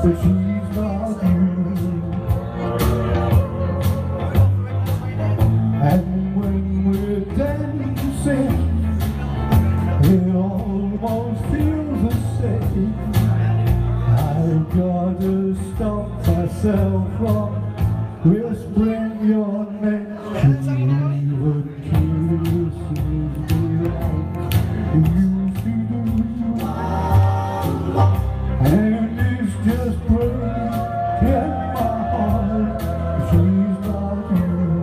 but she's not you. And when we're dancing, it almost feels the same. I've got to stop myself from whispering your name. She even kisses me like you used to do, and it's just breaking my heart. She's not you.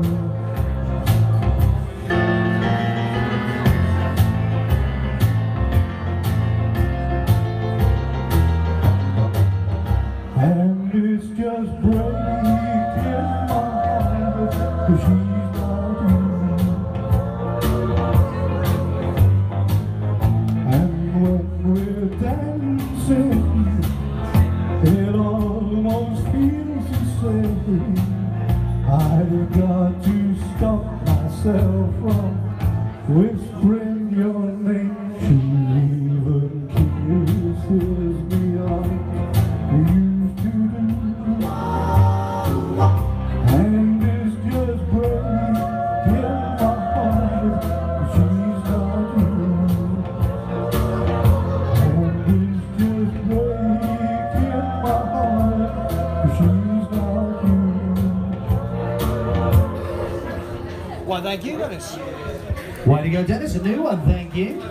And it's just breaking my heart, 'cause she's not you. And when we're dancing, it almost feels the same. I've got to stop myself from whispering your name. She even kisses me like you used to do, and it's just breaking my heart. She's not you. And it's just breaking my heart. She's not you. Well, thank you, Dennis. Way to go, Dennis. A new one, thank you.